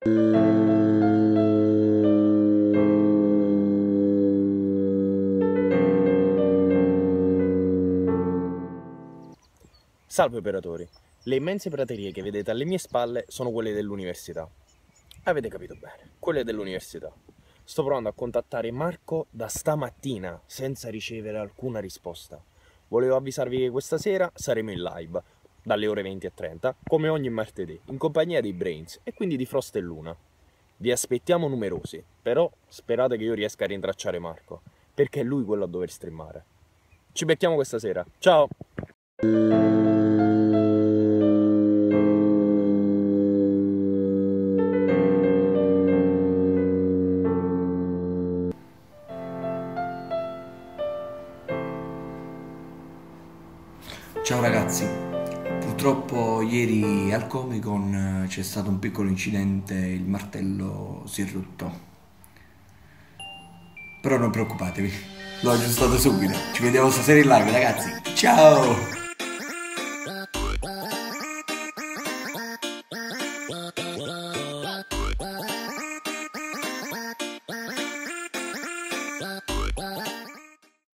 Salve operatori, le immense praterie che vedete alle mie spalle sono quelle dell'università. Avete capito bene, quelle dell'università. Sto provando a contattare Marco da stamattina senza ricevere alcuna risposta. Volevo avvisarvi che questa sera saremo in live, dalle ore 20:30, come ogni martedì, in compagnia dei Brains e quindi di Frost e Luna. Vi aspettiamo numerosi, però sperate che io riesca a rintracciare Marco, perché è lui quello a dover streamare. Ci becchiamo questa sera, ciao! Ciao ragazzi, purtroppo ieri al Comic Con c'è stato un piccolo incidente, il martello si è rotto. Però non preoccupatevi, l'ho aggiustato subito. Ci vediamo stasera in live ragazzi, ciao!